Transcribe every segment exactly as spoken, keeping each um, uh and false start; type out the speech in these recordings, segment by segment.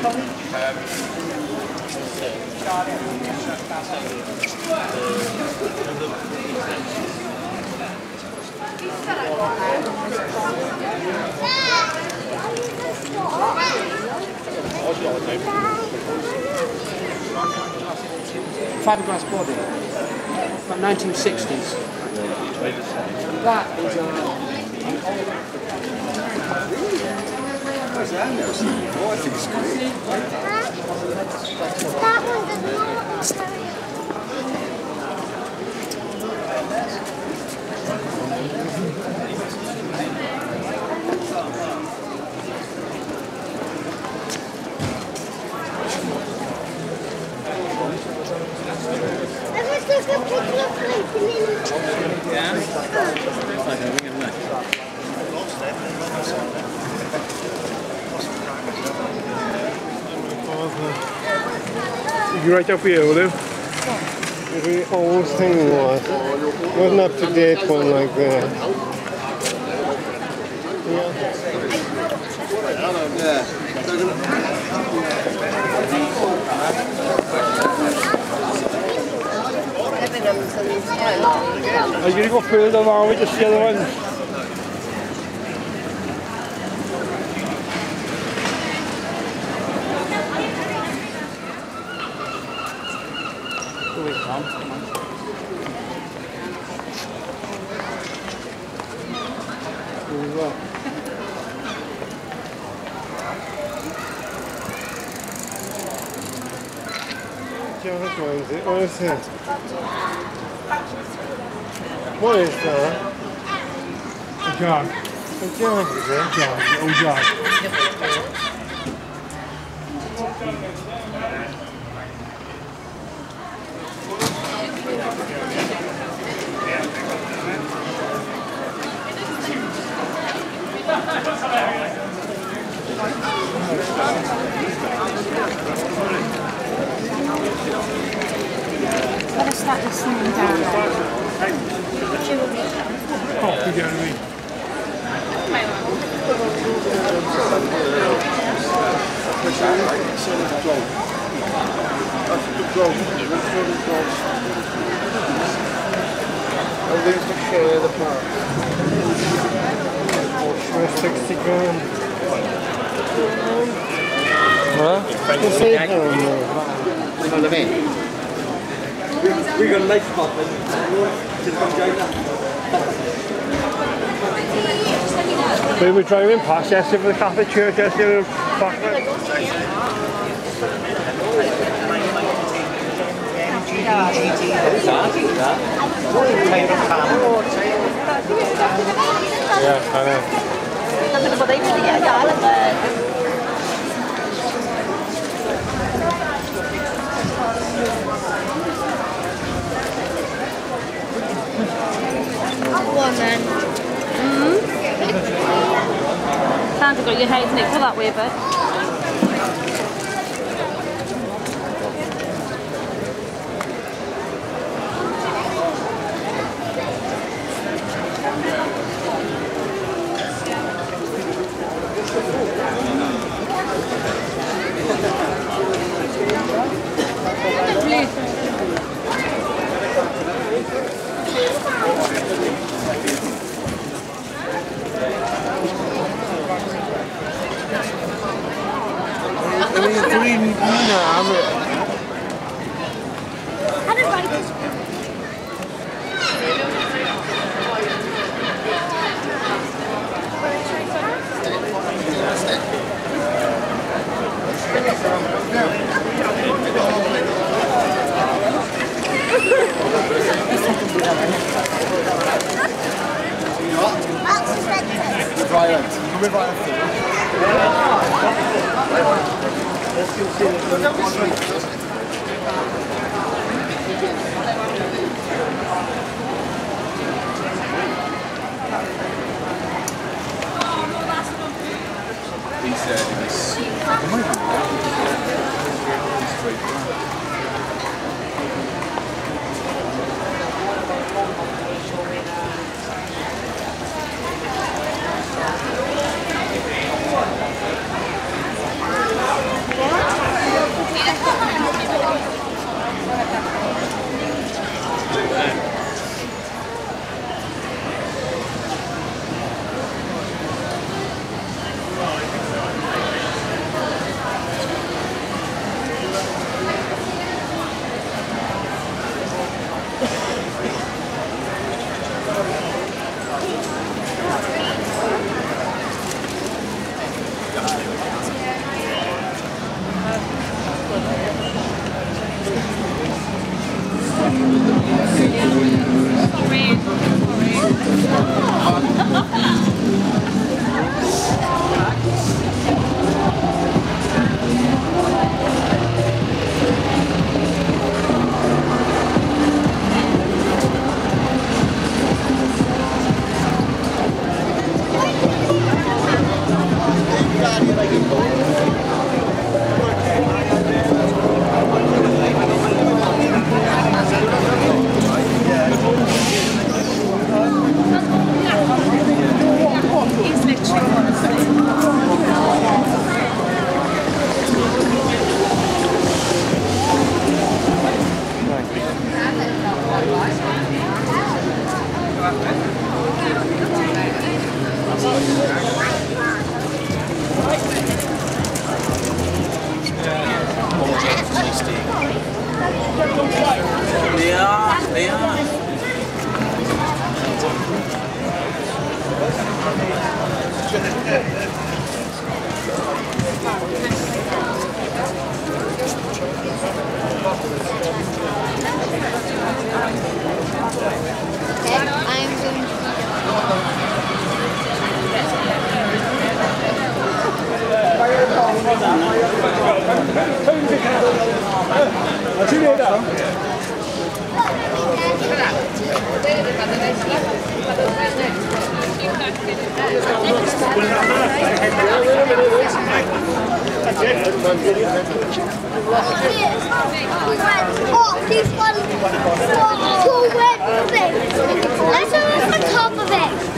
Fiberglass body, from nineteen sixties. That is a... What's that now? Oh, I think it's great. That one does not. I wish I could pick it up like a minute. Yeah? You right up here, will you? The old thing was. Wasn't up to date one like that. Yeah. Are you going to go through them or we just see the other ones? What is it? What is that? A jar. A jug, is it? A jar, an old jar. Gotta start listening down there. Oh, you get me. At least to share the park. For sixty grand. Huh? Just eight down there. Follow me. We got a light spot then. We were driving past yesterday for the Catholic Church yesterday. Fuck it. Yeah, I know. Go on then. Mm-hmm. Sounds like your head, isn't it? Pull that way a bit. Yeah. They are. I'm going Oh, this one. Two red things. Let's have the top of it.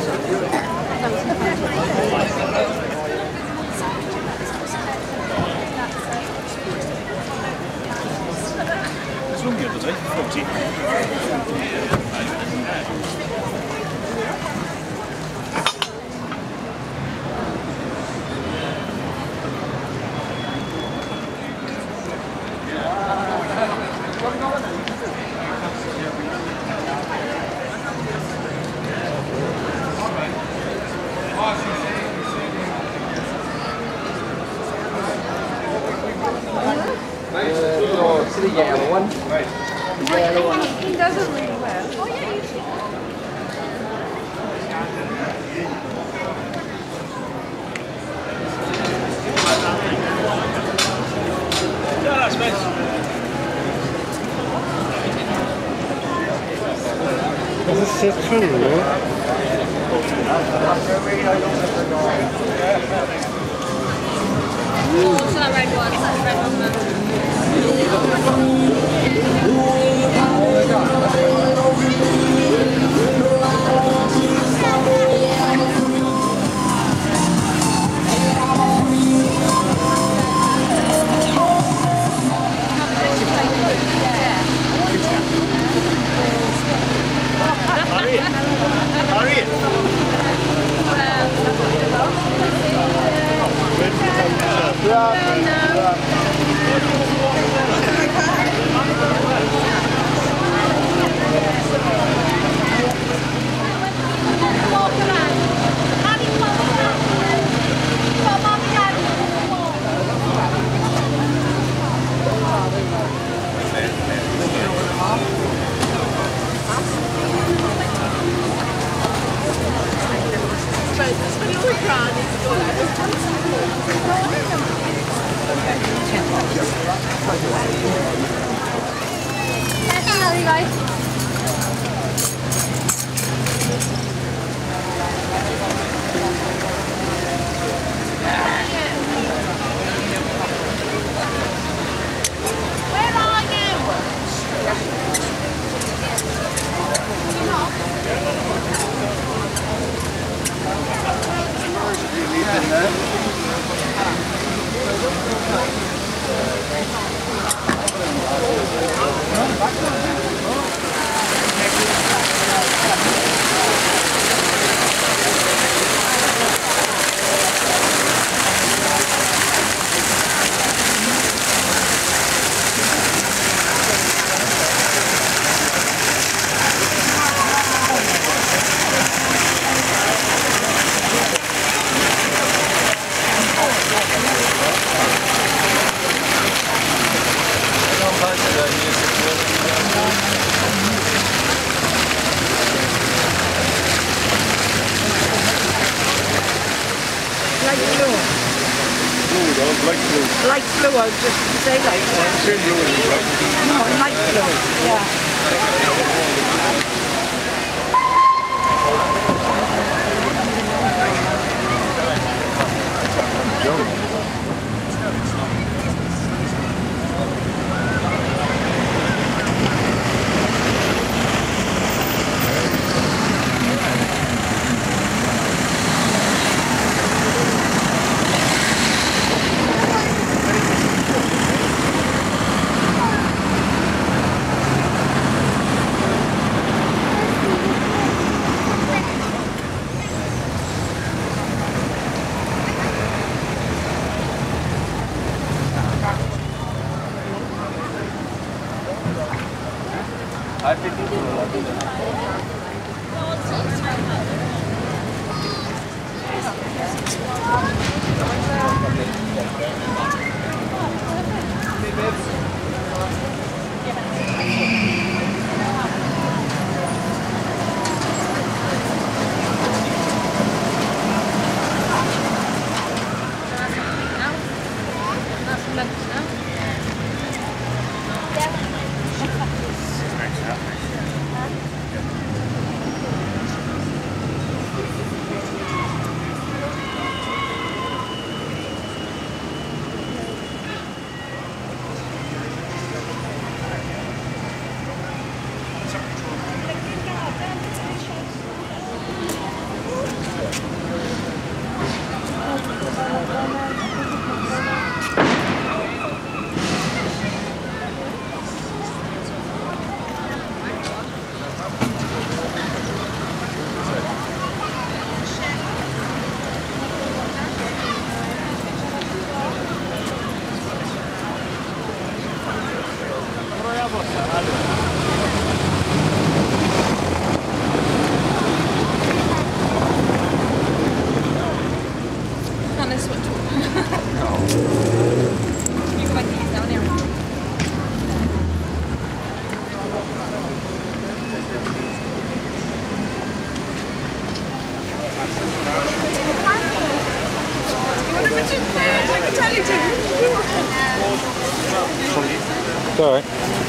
Swung the other day, forty. To the yellow one. The yellow one. He does it really well. Oh, yeah, you should. Yeah, that's nice. This is citron, no? Oh, so that red one. That red one there. Light blue, I was just going to say light blue. No, light blue, yeah. I think Not this one. No. You go back to use down there. It's all right.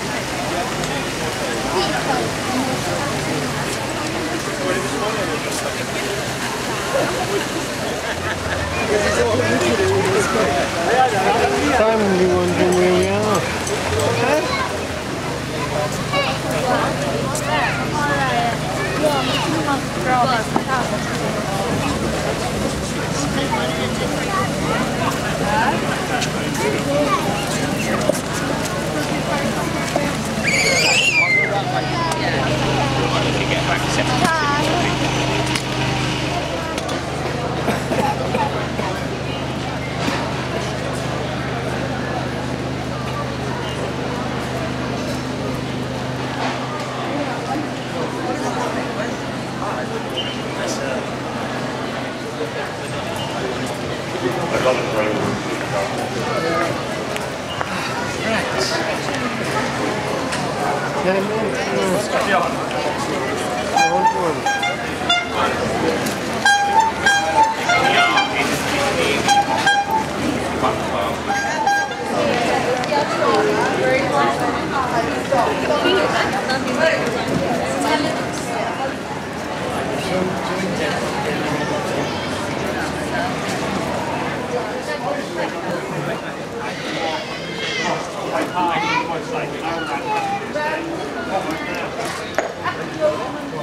Simon, you wondering where we are?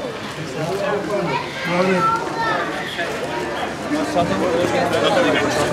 Something we're looking at.